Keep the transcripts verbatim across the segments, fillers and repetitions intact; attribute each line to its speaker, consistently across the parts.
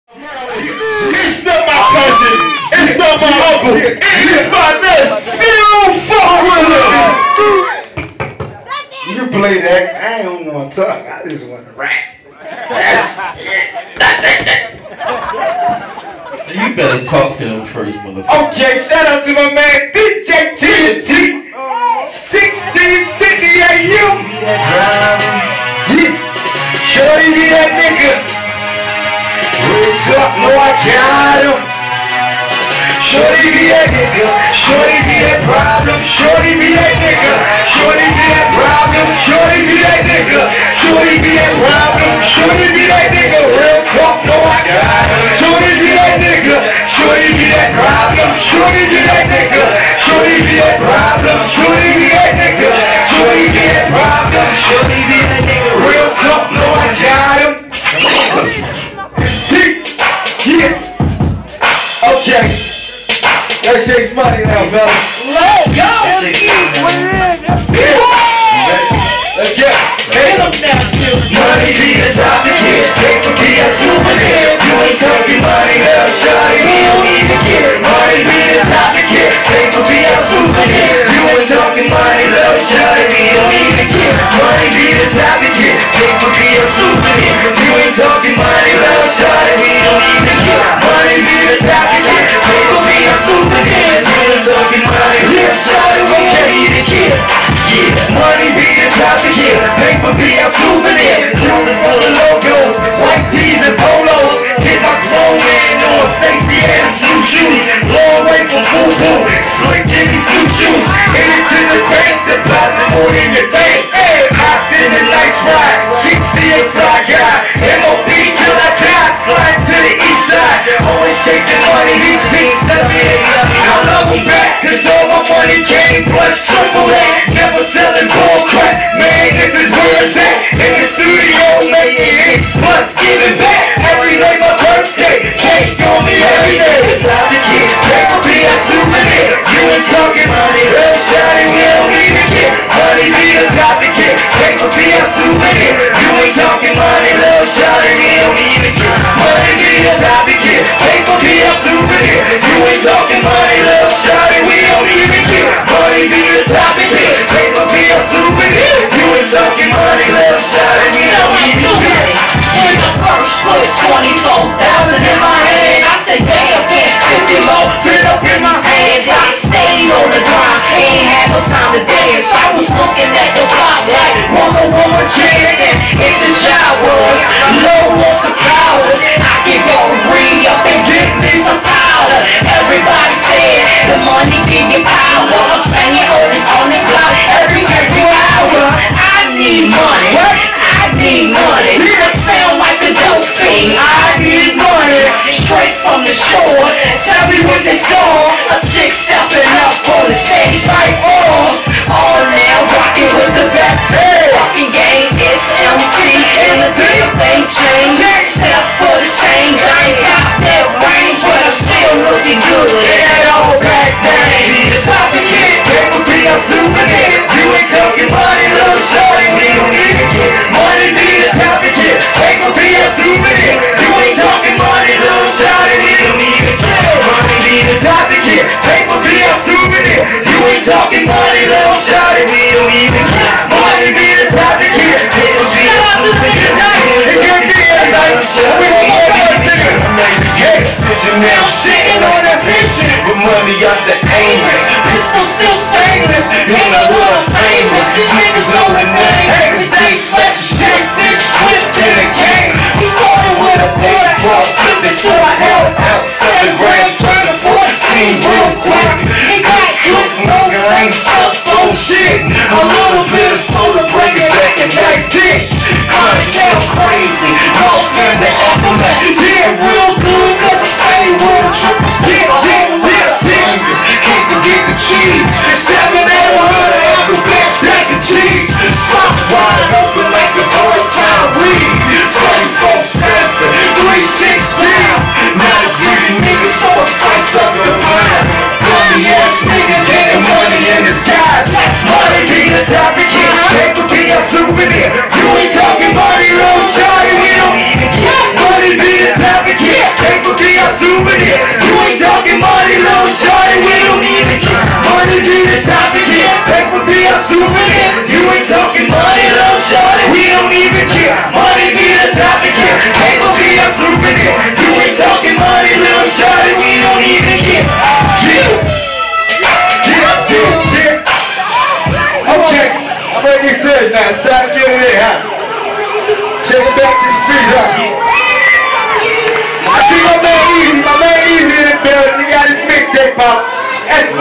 Speaker 1: It's not my cousin. It's not my uncle. It's my nephew. You fuck with him.
Speaker 2: You play that. I don't want to talk. I just want to rap. That's it. That's it.
Speaker 1: You better talk to them first, motherfucker.
Speaker 2: Okay, shout out to my man D J T N T. sixteen fifty A U. Yeah. Shorty be that nigga. Real talk, no I got him. Shorty be that nigga. Shorty be that problem. Shorty be that nigga. Shorty be that problem. Shorty be that nigga. Shorty be that problem. Shorty be that nigga. Real talk, no I got him. Shorty be that nigga. Shorty be that problem. Shorty be that nigga. Shorty be that problem. Shorty be that nigga. Shorty be that problem. Shorty be that nigga. Real talk, no I got him. Yeah. Okay. That shit's money now, fellas.
Speaker 3: Let's go!
Speaker 2: Let's go. Hey, money be the topic here. Paper be a souvenir. You ain't talking money now, shawty. We don't even care. Money be the topic here. Paper be a souvenir. You ain't talking money now, shawty. We don't even care. Money be the topic here. Paper be a souvenir. You ain't talking money now, shawty. We don't even care. Money be the topic here. Paper be a souvenir. You ain't talking money now, shawty. We don't even care. Yeah, money be the topic here. Paper be a souvenir. Closet full of logos, white tees and polos. Hit my phone man on Stacy Adams new shoes. Long way from Boo Boo, slick in these new shoes. Hit it to the bank, deposit more than you think. Hey, hopped in a nice ride, chick see a fly guy. M O B till I die, slide to the east side. Always chasing money, these things tell me I love them back, cause all my money came plus triple that. Never selling bull crap, man, this is where it's at. In the studio, making hits plus giving back. Every day my birthday, cake on me every day. It's out the kid, paper be a souvenir. You ain't talking money, real shawty, we don't even care. Money be a topic here, paper be a souvenir. You ain't talking money, real shawty, we don't even care. Money be a topic here, paper be a souvenir. You ain't talking money, real shawty, we don't even care. Money be a topic here, paper be a souvenir. You ain't talking money, real shawty, we don't even care.
Speaker 3: In the first put twenty-four thousand in my hand. I said, damn, bitch, fifty more fit up in my hands. I stayed on the grind, ain't had no time to dance. I was looking at the clock like one more, one more chance. And if the job was low on some powers, I could go re-up and get me some powder. Everybody said the money give you power. I'm staying on this, on this block every, every hour. I need money, I need money. I sound like a dope fiend. I need money straight from the shore. Tell me what they saw. A chick stepping up on the stage like oh, all now rocking with the best. Fucking game is empty and the damn thing changed. Step for the change. I ain't got that range, but I'm still looking good.
Speaker 2: And all back down, be the topic here. Paper be a souvenir. You ain't talking money, little shorty, we don't even care. Money be the topic here. Paper be a souvenir. You ain't talking money, little shorty, we don't even care. Money be the topic here. Paper be a souvenir. You ain't talking money, little shorty, we don't even care. Money be the topic here. Paper be a souvenir. It's gonna be a night show. We don't want to case. Now sitting on that picture with money out the anus. Pistol still stainless. Ain't no little famous. These niggas know the name. Hey, stay special shit. Bitch, flipped in the game. We started with a big ball, flipped it to a hell out. Seven grams, turned to fourteen real quick. It got good, no, you ain't stuck on shit. A little bit of soda, break it back and nice dick. Content crazy, all family alphabet. Yeah, real good, cause I stay with a triple stick. Yeah, yeah, yeah. Can't forget the cheese. Seven and a hundred after back stack of cheese. Stop wide open like the old time weed. twenty-four seven, three sixty. Not a greedy nigga, so I slice up the pies. Bloody ass nigga getting money in the sky. Money be the topic here.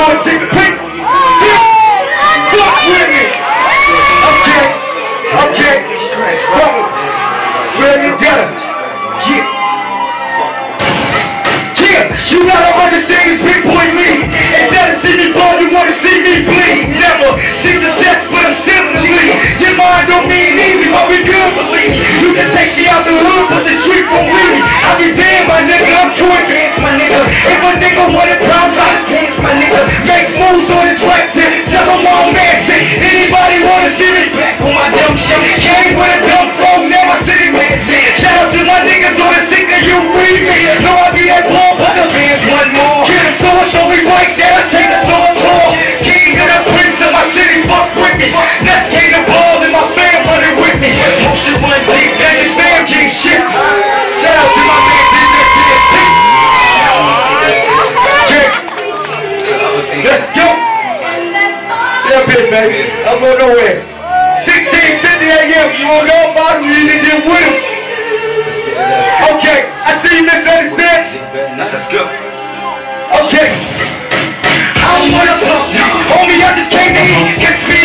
Speaker 2: want to take a pic? Fuck with me. Okay, okay. Fuck it. Where you got it? Yeah. Yeah, you gotta understand this big boy me. Instead of see me ball, you wanna see me bleed. Never see success, but I'm still in the lead. Your mind don't mean easy, but we good believe. You can take me out the hood, but the streets won't leave me. I be damn, my nigga, I'm true advanced, my nigga. If a nigga wanted problems, I just dance, my nigga. Make moves on his right tip, tell him I'm massive. Anybody wanna see me back on my dumb shit? Came with a dumb phone, now my city man said. Shout out to my niggas on the sick that you read me. Know I be that ball, but the fans one more. Get him so it's only right that I take a song tall. King of the prince of my city, fuck with me. Left game the ball and my fam running with me. Motion one deep, that is fam king shit. Shout out to my man, D J T. Let's go. Stay up here, baby. I'm going nowhere. sixteen fifty a m You don't know about him, you need to get with him. Okay, I see you misunderstand. Let's go. Okay. I don't wanna talk, homie, I just came to eat. Gets me